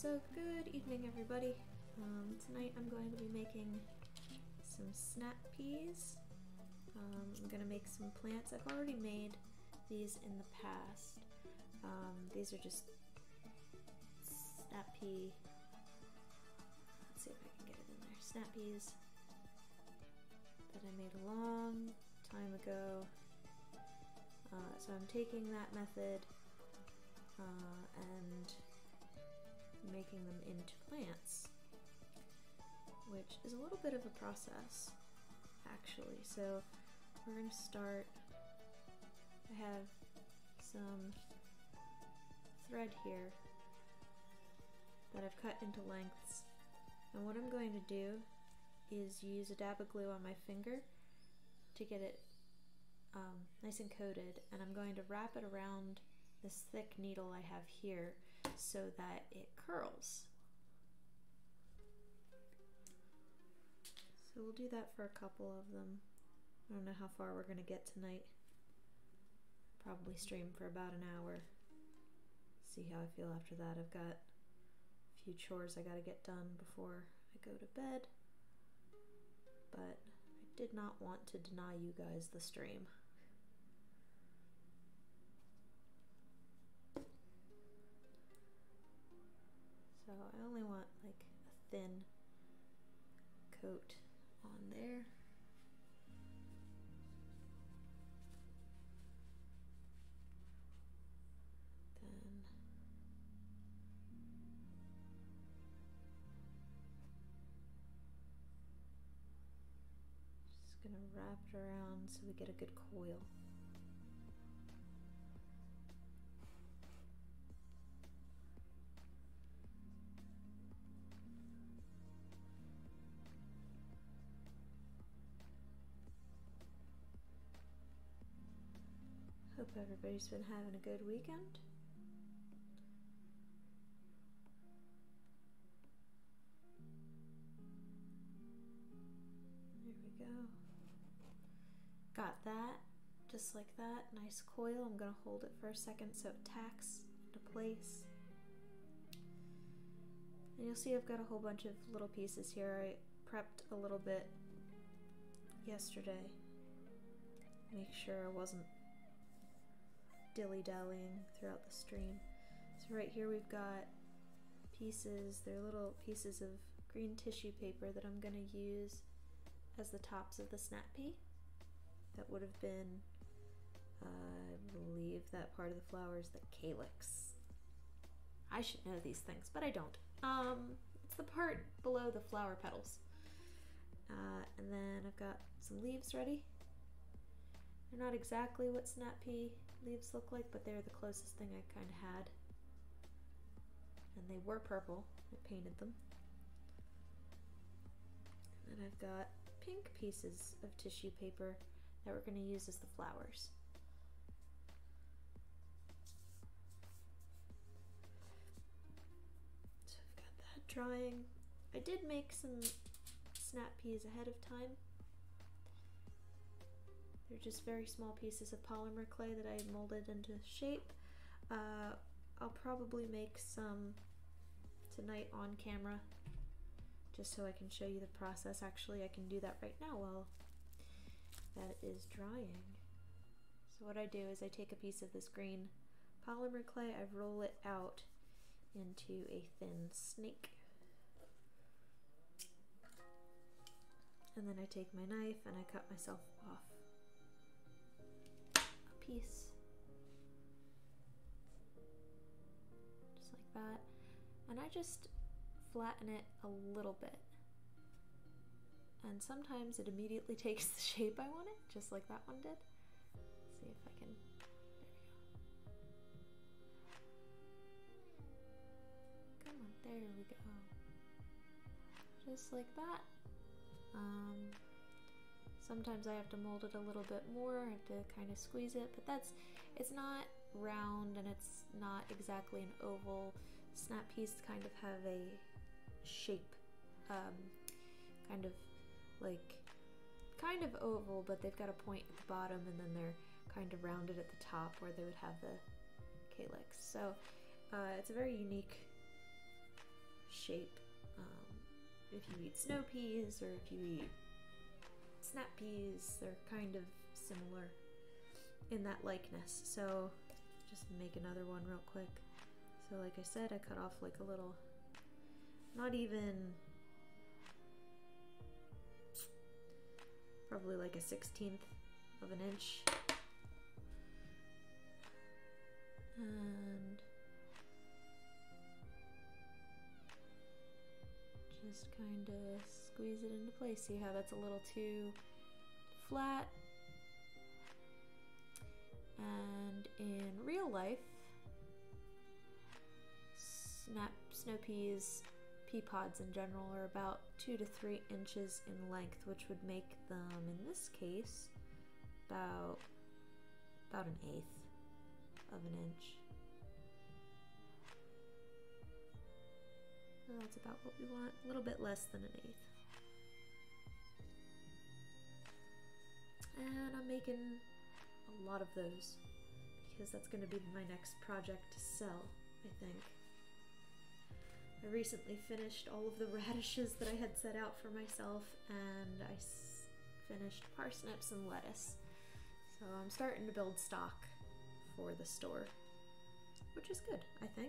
So good evening, everybody. Tonight I'm going to be making some snap peas. I'm going to make some plants. I've already made these in the past. These are just snap pea. Let's see if I can get it in there. Snap peas that I made a long time ago. So I'm taking that method and making them into plants, which is a little bit of a process actually. So we're going to start. I have some thread here that I've cut into lengths, and what I'm going to do is use a dab of glue on my finger to get it nice and coated, and I'm going to wrap it around this thick needle I have here so that it curls. So we'll do that for a couple of them. I don't know how far we're going to get tonight. Probably stream for about an hour. See how I feel after that. I've got a few chores I got to get done before I go to bed, but I did not want to deny you guys the stream. So I only want like a thin coat on there. Then just gonna wrap it around so we get a good coil. Hope everybody's been having a good weekend. There we go. Got that, just like that. Nice coil. I'm gonna hold it for a second so it tacks into place. And you'll see I've got a whole bunch of little pieces here. I prepped a little bit yesterday. Make sure I wasn't dilly-dallying throughout the stream. So right here we've got pieces, they're little pieces of green tissue paper that I'm going to use as the tops of the snap pea. That would have been, I believe that part of the flower is the calyx. I should know these things, but I don't. It's the part below the flower petals. And then I've got some leaves ready. They're not exactly what snap pea leaves look like, but they're the closest thing I kind of had. And they were purple. I painted them. And then I've got pink pieces of tissue paper that we're going to use as the flowers. So I've got that drying. I did make some snap peas ahead of time. They're just very small pieces of polymer clay that I molded into shape. I'll probably make some tonight on camera just so I can show you the process. Actually, I can do that right now while that is drying. So what I do is I take a piece of this green polymer clay, I roll it out into a thin snake. And then I take my knife and I cut myself off a piece. Just like that. And I just flatten it a little bit. And sometimes it immediately takes the shape I want it, just like that one did. Let's see if I can, there we go. Come on, there we go. Just like that. Sometimes I have to mold it a little bit more, I have to kind of squeeze it, but it's not round and it's not exactly an oval. Snap peas kind of have a shape, kind of oval, but they've got a point at the bottom and then they're kind of rounded at the top where they would have the calyx. So it's a very unique shape. If you eat snow peas or if you eat snap peas, they're kind of similar in that likeness. So just make another one real quick. So like I said, I cut off like a little, not even, probably like a 1/16 of an inch. And just kind of squeeze it into place. See how that's a little too flat? And in real life, snow peas, pea pods in general, are about 2 to 3 inches in length, which would make them, in this case, about 1/8 of an inch. So that's about what we want, a little bit less than 1/8. And I'm making a lot of those because that's going to be my next project to sell, I think. I recently finished all of the radishes that I had set out for myself, and I finished parsnips and lettuce. So I'm starting to build stock for the store, which is good, I think.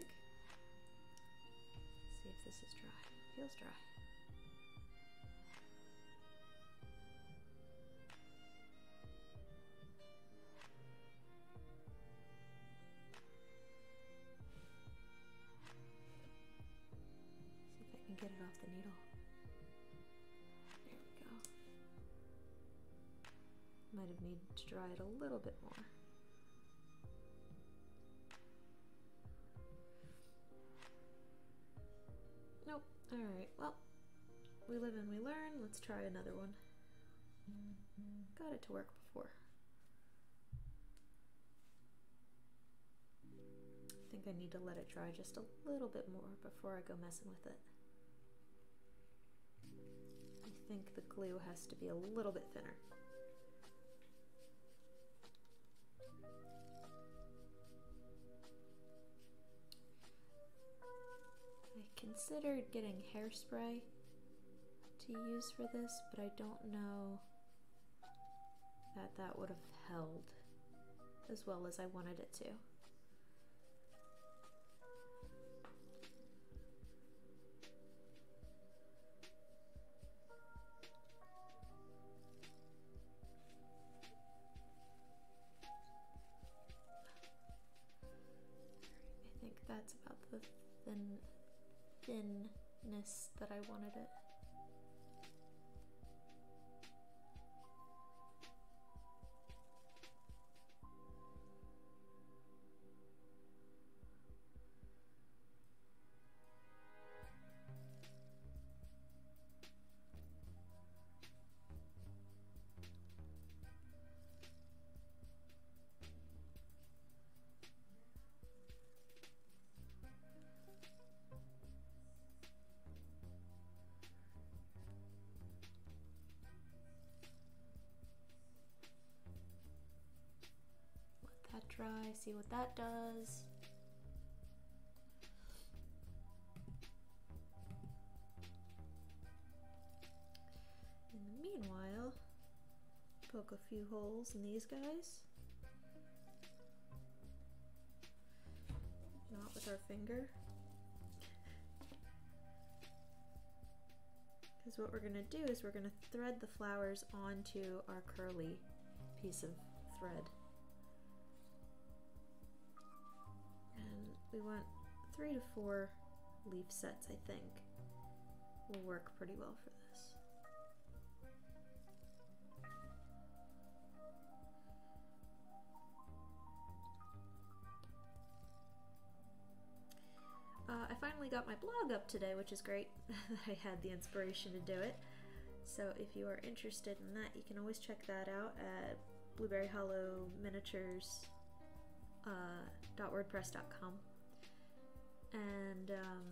Let's see if this is dry. It feels dry. See if I can get it off the needle. There we go. Might have needed to dry it a little bit more. Nope. Alright, well, we live and we learn. Let's try another one. Got it to work before. I think I need to let it dry just a little bit more before I go messing with it. I think the glue has to be a little bit thinner. I considered getting hairspray to use for this, but I don't know that that would have held as well as I wanted it to. I think that's about the thinness that I wanted it. That dry, see what that does. In the meanwhile, poke a few holes in these guys. Not with our finger. Because what we're going to do is we're going to thread the flowers onto our curly piece of thread. We want 3 to 4 leaf sets, I think, will work pretty well for this. I finally got my blog up today, which is great. I had the inspiration to do it. So if you are interested in that, you can always check that out at Blueberry Hollow Miniatures .wordpress.com. And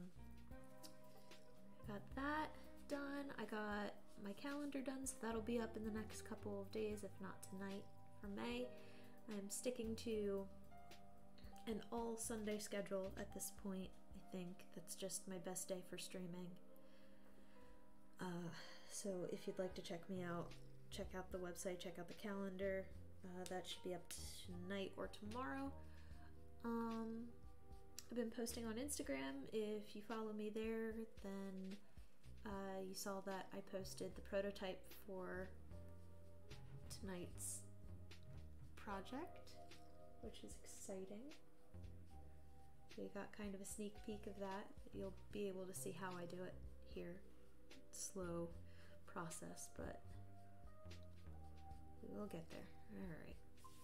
got that done. I got my calendar done, so that'll be up in the next couple of days, if not tonight, for May. I am sticking to an all Sunday schedule at this point. I think that's just my best day for streaming. So if you'd like to check me out, check out the website, check out the calendar. That should be up tonight or tomorrow. I've been posting on Instagram. If you follow me there, then you saw that I posted the prototype for tonight's project, which is exciting. We got kind of a sneak peek of that. You'll be able to see how I do it here. Slow process, but we will get there. Alright.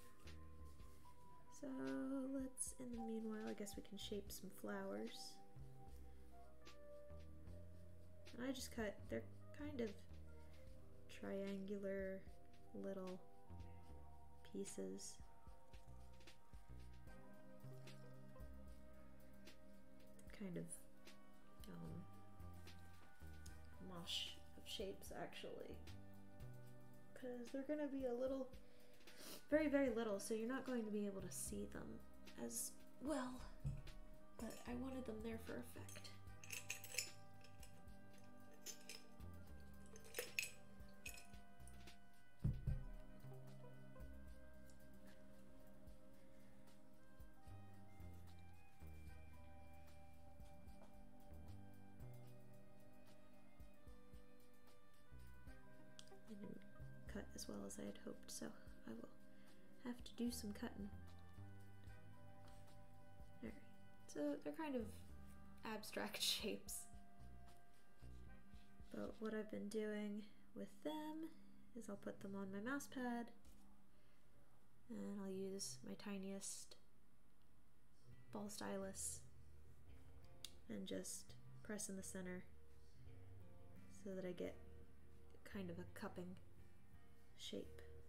So let's, in the meanwhile, I guess we can shape some flowers. And I just cut, they're kind of triangular little pieces. Kind of mosh of shapes, actually, because they're going to be a little, very, very little, so you're not going to be able to see them as well, but I wanted them there for effect. Cut as well as I had hoped, so I will have to do some cutting. Alright, so they're kind of abstract shapes, but what I've been doing with them is I'll put them on my mouse pad and I'll use my tiniest ball stylus and just press in the center so that I get kind of a cupping shape.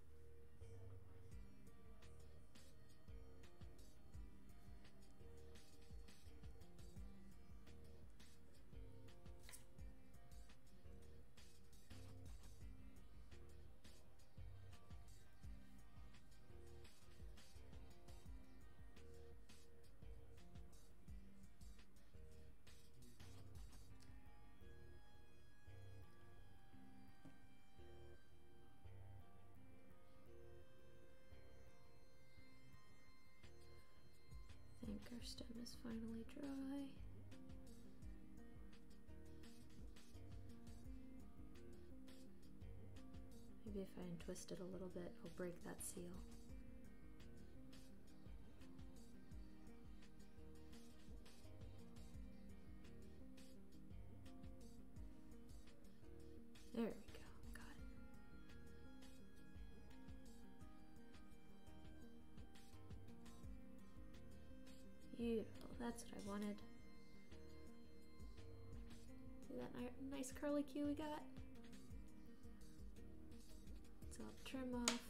I think our stem is finally dry. Maybe if I untwist it a little bit, I'll break that seal. There we go, got it. Beautiful, that's what I wanted. See that nice curly Q we got? So I'll trim off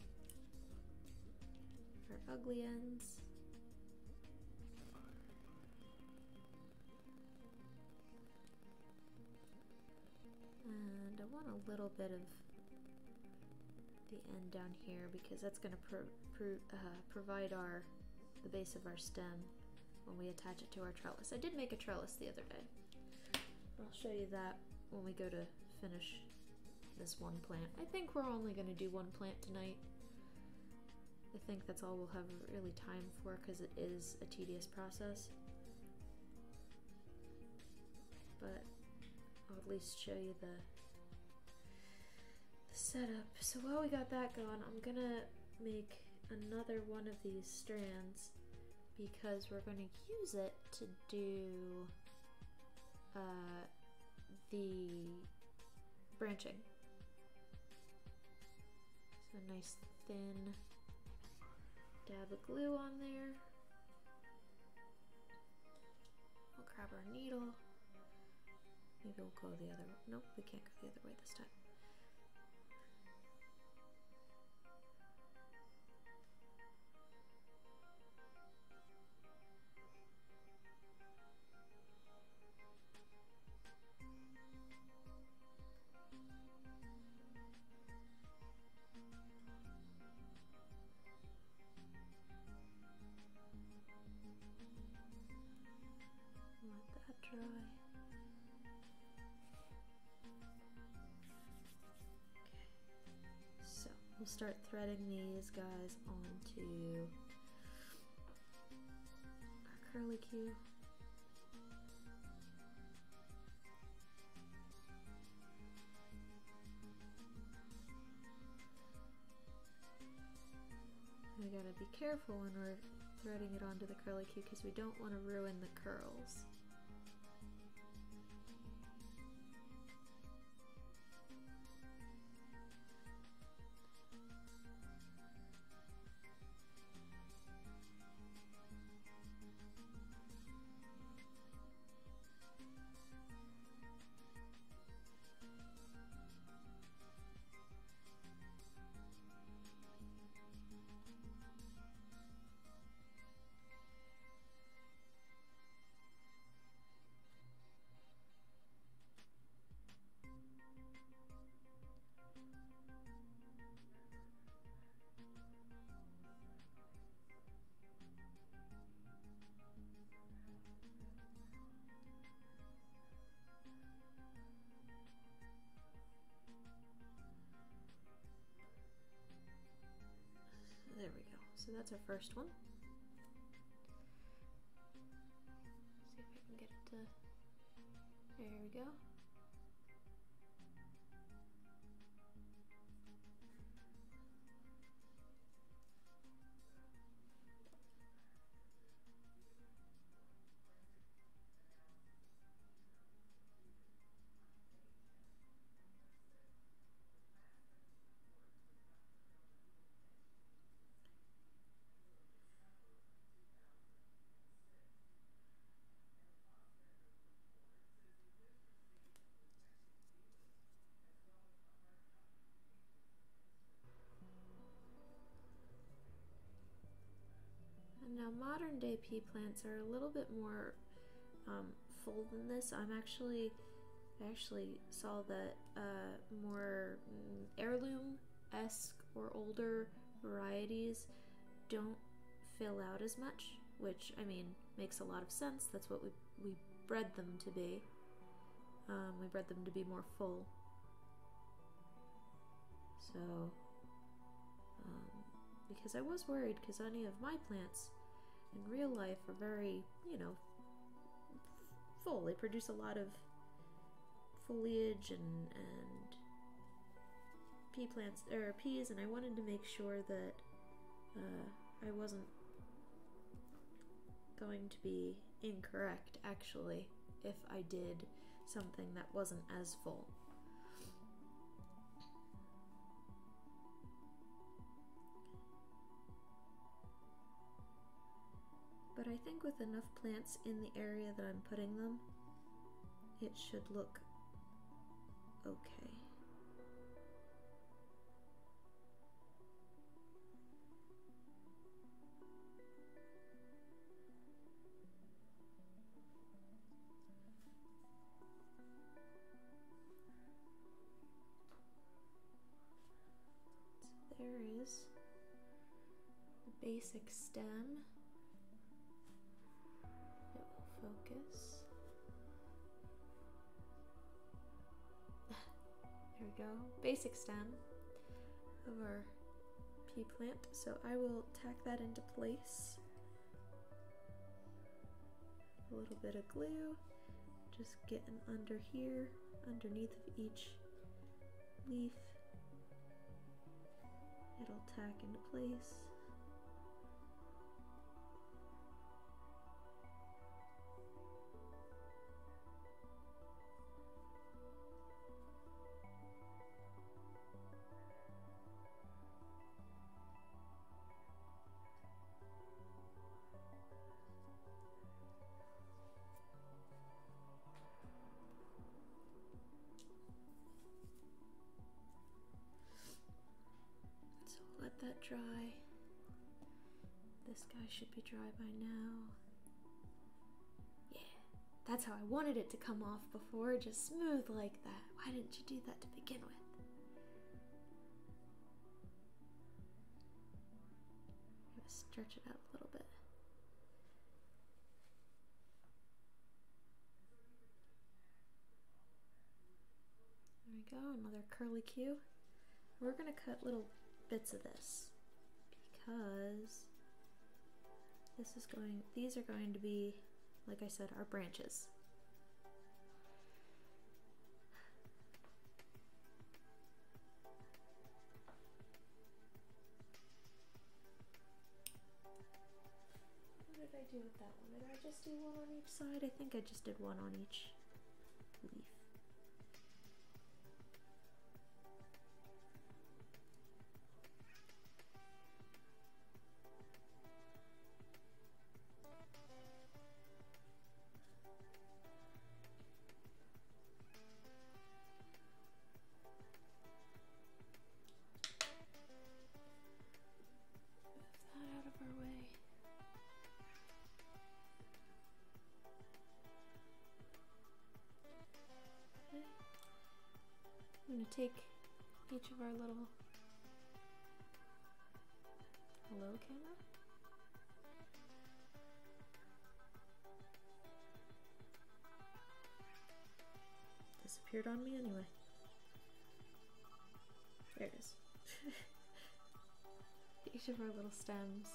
our ugly ends. And I want a little bit of the end down here because that's going to provide the base of our stem when we attach it to our trellis. I did make a trellis the other day. I'll show you that when we go to finish this one plant. I think we're only going to do one plant tonight. I think that's all we'll have really time for because it is a tedious process. But I'll at least show you the setup. So while we got that going, I'm gonna make another one of these strands because we're going to use it to do the branching. So a nice thin dab of glue on there. We'll grab our needle. Maybe we'll go the other way. Nope, we can't go the other way this time. Let start threading these guys onto our curly Q. We gotta be careful when we're threading it onto the curly Q because we don't want to ruin the curls. There we go. So that's our first one. See if I can get it to... There we go. Now modern day pea plants are a little bit more full than this. I actually saw that more heirloom-esque or older varieties don't fill out as much, which I mean makes a lot of sense. That's what we bred them to be. We bred them to be more full. So because I was worried because any of my plants in real life are very, you know, full. They produce a lot of foliage and pea plants or peas, and I wanted to make sure that I wasn't going to be incorrect actually if I did something that wasn't as full. But I think with enough plants in the area that I'm putting them, it should look okay. So there is the basic stem. Focus. There we go. Basic stem of our pea plant. So I will tack that into place. A little bit of glue. Just getting under here, underneath of each leaf. It'll tack into place. Let that dry. This guy should be dry by now. Yeah, that's how I wanted it to come off before, just smooth like that. Why didn't you do that to begin with? I'm gonna stretch it out a little bit. There we go, another curly Q. We're gonna cut little bits of this because these are going to be, like I said, our branches. What did I do with that one? Did I just do one on each side? I think I just did one on each leaf. I'm going to take each of our little hello camera. Disappeared on me anyway. There it is. Each of our little stems.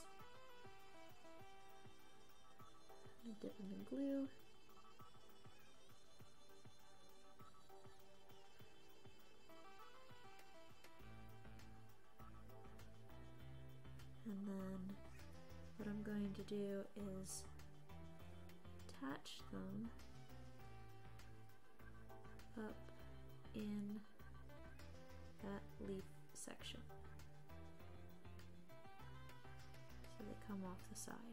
I'm gonna dip them in glue. And then what I'm going to do is attach them up in that leaf section. So they come off the side.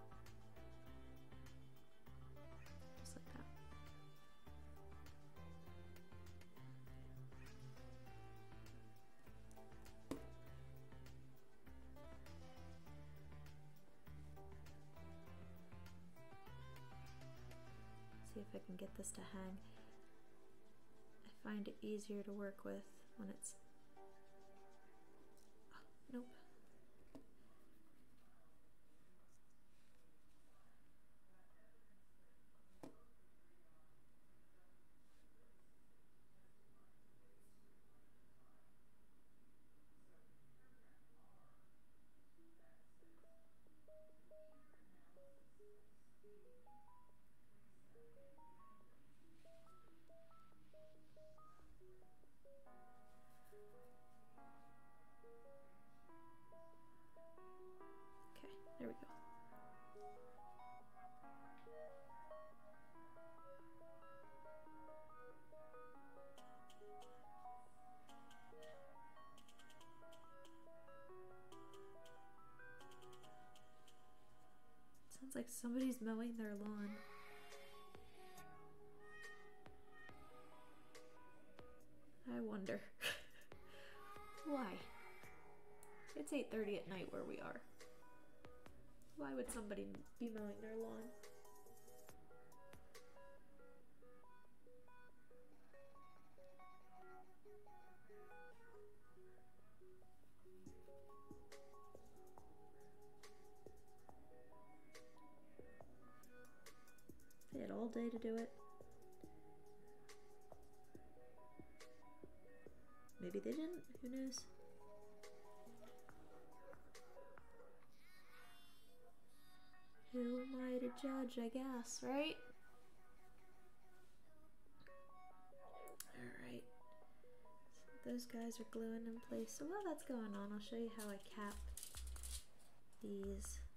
Just like that. See if I can get this to hang. I find it easier to work with when it's... Oh, nope. Okay, there we go. Sounds like somebody's mowing their lawn. I wonder why. It's 8:30 at night where we are. Why would somebody be mowing their lawn? They had all day to do it. Maybe they didn't, who knows? Who am I to judge, I guess, right? Alright. So those guys are gluing in place. So while that's going on, I'll show you how I cap these.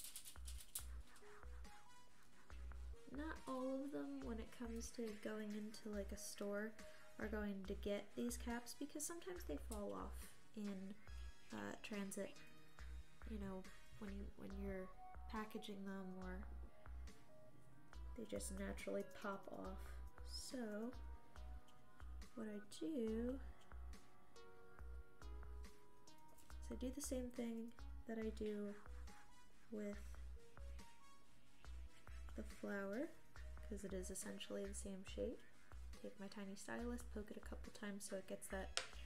Not all of them, when it comes to going into like a store, are going to get these caps because sometimes they fall off in transit, you know, when you're packaging them, or they just naturally pop off. So what I do is I do the same thing that I do with the flower, because it is essentially the same shape. Take my tiny stylus, poke it a couple times so it gets that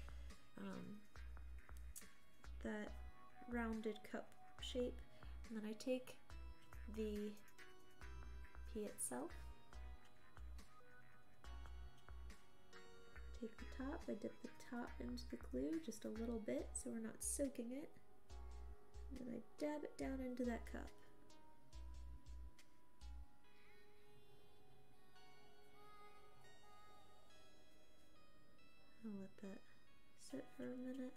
that rounded cup shape, and then I take the pea itself, Take the top, I dip the top into the glue just a little bit so we're not soaking it. And I dab it down into that cup. I'll let that sit for a minute.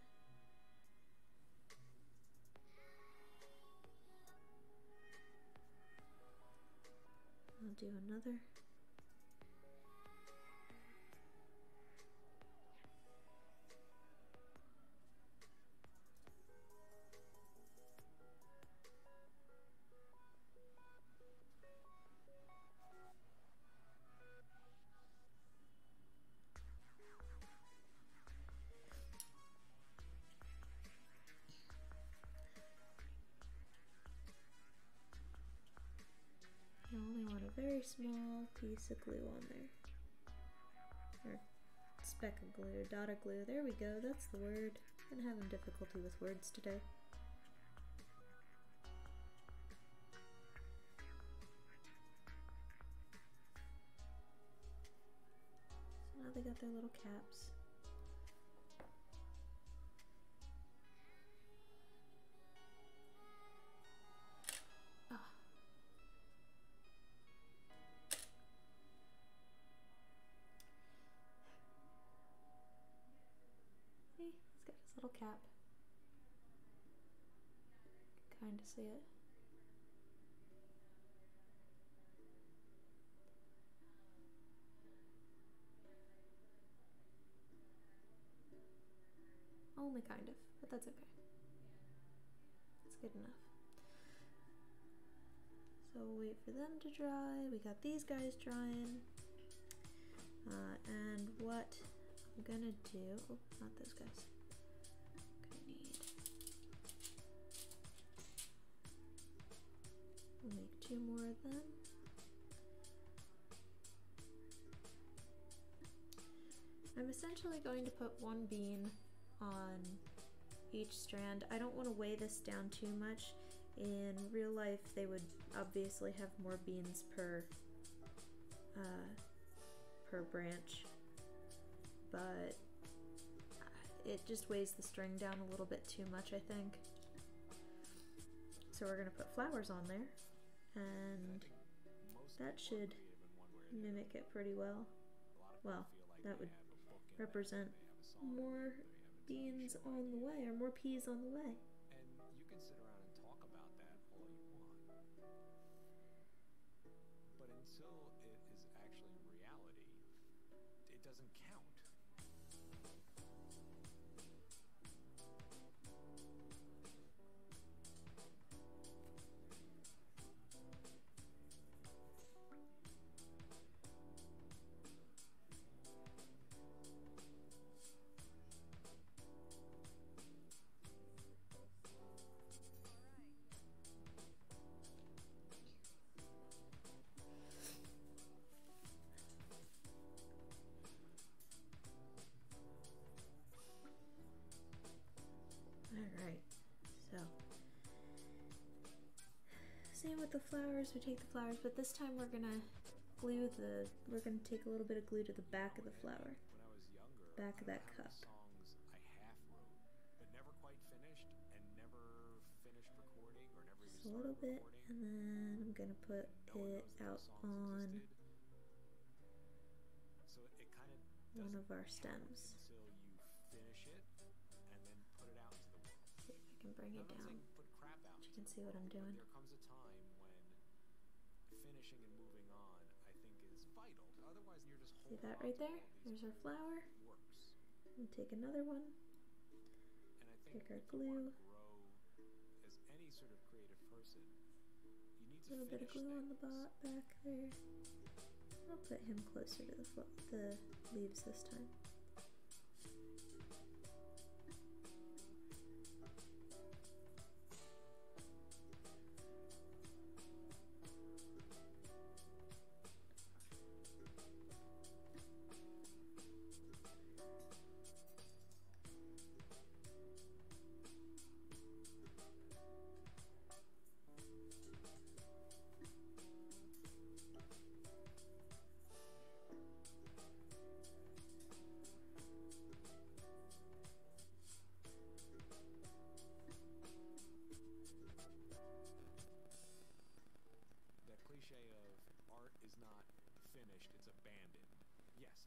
I'll do another. I only want a very small piece of glue on there. Or speck of glue, dot of glue. There we go, that's the word. I'm having difficulty with words today. So now they got their little caps. He's got his little cap. You can kind of see it. Only kind of, but that's okay. That's good enough. So we'll wait for them to dry. We got these guys drying. And what I'm gonna do, oh, not those guys. We'll make 2 more of them. I'm essentially going to put 1 bean on each strand. I don't want to weigh this down too much. In real life, they would obviously have more beans per branch, but it just weighs the string down a little bit too much, I think. So we're going to put flowers on there, and that should mimic it pretty well. Well, that would represent more beans on the way, or more peas on the way. And you can sit around and talk about that all you want. But until it is actually reality, it doesn't count. Alright, so same with the flowers, we take the flowers, but this time we're gonna take a little bit of glue to the back of the flower, back of that cup. Songs I half wrote, but never quite finished, and never finished recording, or never even Just a little bit, recording. and then I'm gonna put it out on So it kind of one of our stems. until you finish it, and then put it out into the world. See if I can bring it down. Put crap out. You can see what I'm doing. There comes a time when finishing and moving on, I think, is vital. Otherwise, you're just See holding that on right to there? all these There's our flower. works. And take another one. And I think Take our if you want glue. to grow as any sort of creative person, you need A to little bit of finish glue on the things. back there. I'll put him closer to the leaves this time.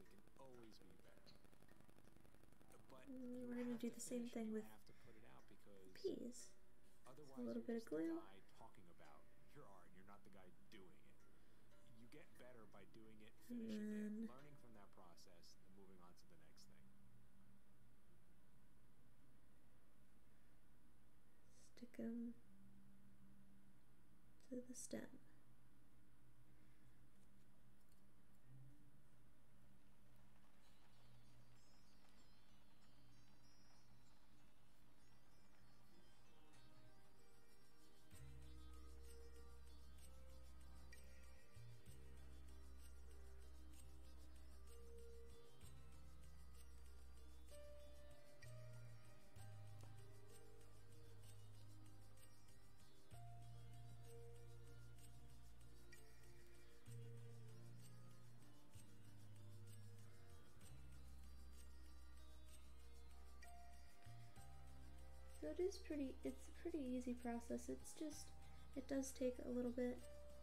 It can always be better. But We're gonna do the same thing with have to put it out because peas. otherwise A little you're bit of just the glue. guy talking about your art. You're not the guy doing it. You get better by doing it, finishing it, learning from that process, and moving on to the next thing. Stick them to the stem. So it's a pretty easy process. It's just, it does take a little bit.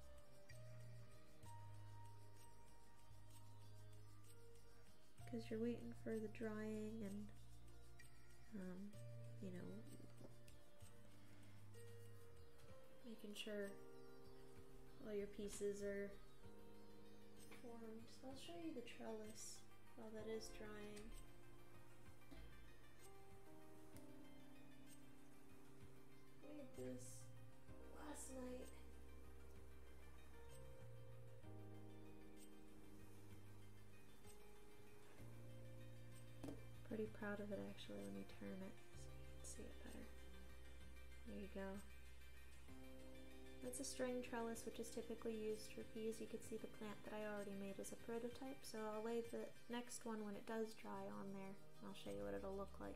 Because you're waiting for the drying and, you know, making sure all your pieces are formed. So I'll show you the trellis while that is drying. This last night. Pretty proud of it actually. Let me turn it so you can see it better. There you go. That's a string trellis, which is typically used for peas. You can see the plant that I already made as a prototype, so I'll lay the next one when it does dry on there. I'll show you what it'll look like.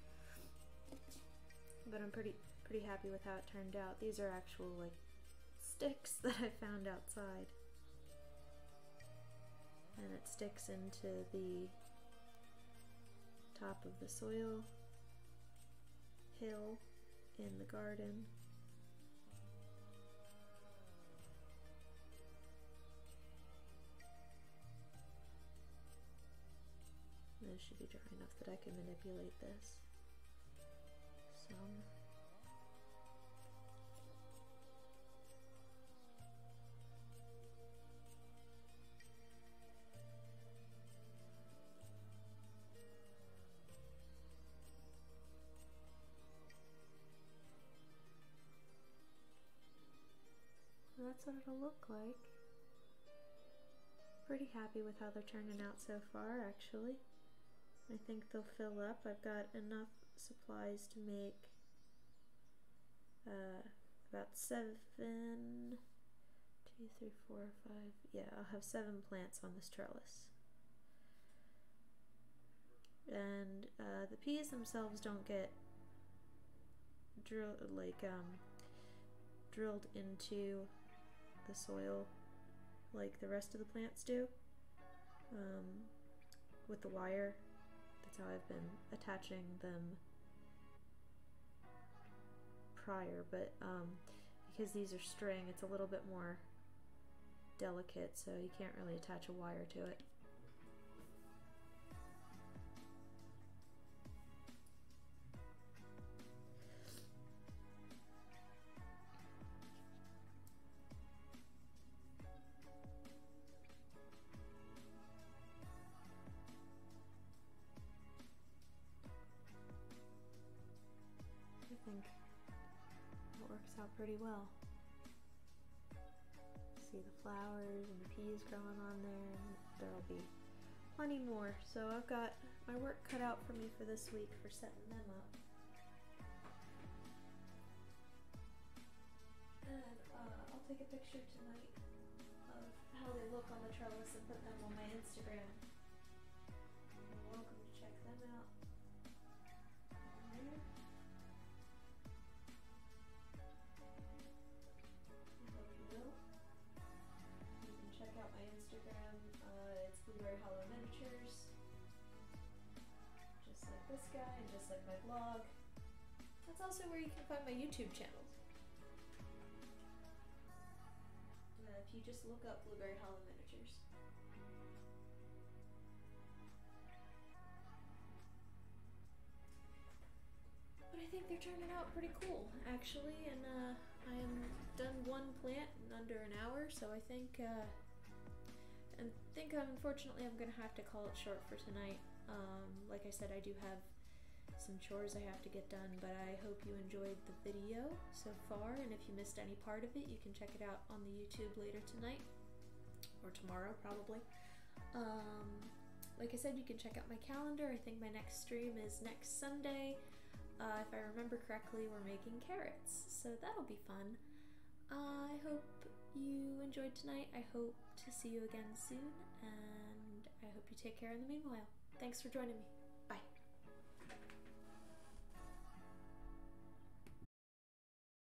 But I'm pretty happy with how it turned out. These are actual like sticks that I found outside, and it sticks into the top of the soil hill in the garden. And it should be dry enough that I can manipulate this. So that's what it'll look like. Pretty happy with how they're turning out so far, actually. I think they'll fill up. I've got enough supplies to make about 7, 2, 3, 4, 5. Yeah, I'll have 7 plants on this trellis. And the peas themselves don't get drilled into the soil like the rest of the plants do with the wire. That's how I've been attaching them prior, but because these are string, it's a little bit more delicate, so you can't really attach a wire to it. I think it works out pretty well. See the flowers and the peas growing on there, and there'll be plenty more. So I've got my work cut out for me for this week for setting them up. And I'll take a picture tonight of how they look on the trellis and put them on my Instagram. You're welcome to check them out. There. You can check out my Instagram. It's Blueberry Hollow Miniatures. Just like this guy, and just like my blog. That's also where you can find my YouTube channel. If you just look up Blueberry Hollow Miniatures. I think they're turning out pretty cool, actually, and I am done one plant in under an hour, so I think unfortunately I'm gonna have to call it short for tonight. Like I said, I do have some chores I have to get done, but I hope you enjoyed the video so far, and if you missed any part of it, you can check it out on the YouTube later tonight, or tomorrow probably. Like I said, you can check out my calendar. I think my next stream is next Sunday. If I remember correctly, we're making carrots, so that'll be fun. I hope you enjoyed tonight. I hope to see you again soon, and I hope you take care in the meanwhile. Thanks for joining me. Bye.